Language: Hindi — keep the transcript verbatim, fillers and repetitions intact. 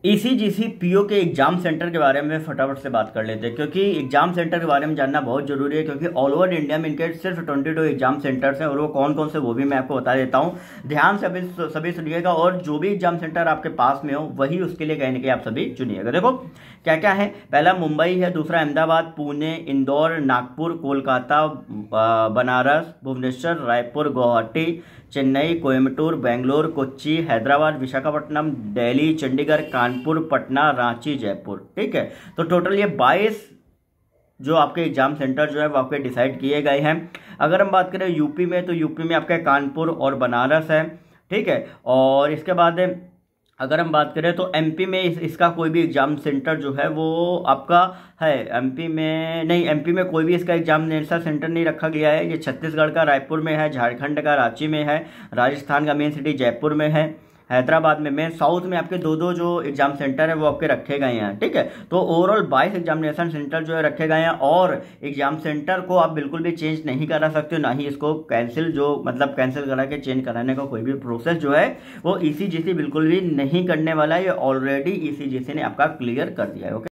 ईसीजीसी पीओ के एग्जाम सेंटर के बारे में फटाफट से बात कर लेते हैं, क्योंकि एग्जाम सेंटर के बारे में जानना बहुत जरूरी है, क्योंकि ऑल ओवर इंडिया में इनके सिर्फ बाईस एग्जाम सेंटर्स हैं और वो कौन कौन से वो भी मैं आपको बता देता हूं। ध्यान से सभी सभी सुनिएगा और जो भी एग्जाम सेंटर आपके पास में हो वही उसके लिए कहीं ना कहीं आप सभी चुनिएगा। देखो क्या क्या है, पहला मुंबई है, दूसरा अहमदाबाद, पुणे, इंदौर, नागपुर, कोलकाता, बनारस, भुवनेश्वर, रायपुर, गुवाहाटी, चेन्नई, कोयम्बटूर, बेंगलोर, कोच्चि, हैदराबाद, विशाखापट्टनम, दिल्ली, चंडीगढ़, कानपुर, पटना, रांची, जयपुर। ठीक है, तो टोटल ये बाईस जो आपके एग्जाम सेंटर जो है वो आपके डिसाइड किए गए हैं। अगर हम बात करें यूपी में, तो यूपी में आपका कानपुर और बनारस है। ठीक है, और इसके बाद अगर हम बात करें तो एमपी में इस, इसका कोई भी एग्जाम सेंटर जो है वो आपका है एमपी में नहीं, एमपी में कोई भी इसका एग्जामिनेशन सेंटर नहीं रखा गया है। ये छत्तीसगढ़ का रायपुर में है, झारखंड का रांची में है, राजस्थान का मेन सिटी जयपुर में है, हैदराबाद में मेन, साउथ में आपके दो दो जो एग्जाम सेंटर है वो आपके रखे गए हैं। ठीक है, तो ओवरऑल बाईस एग्जामिनेशन सेंटर जो है रखे गए हैं और एग्जाम सेंटर को आप बिल्कुल भी चेंज नहीं करा सकते हो, ना ही इसको कैंसिल जो मतलब कैंसिल करा के चेंज कराने का कोई भी प्रोसेस जो है वो ईसीजीसी बिल्कुल भी नहीं करने वाला है। ये ऑलरेडी ईसीजीसी ने आपका क्लियर कर दिया है। ओके।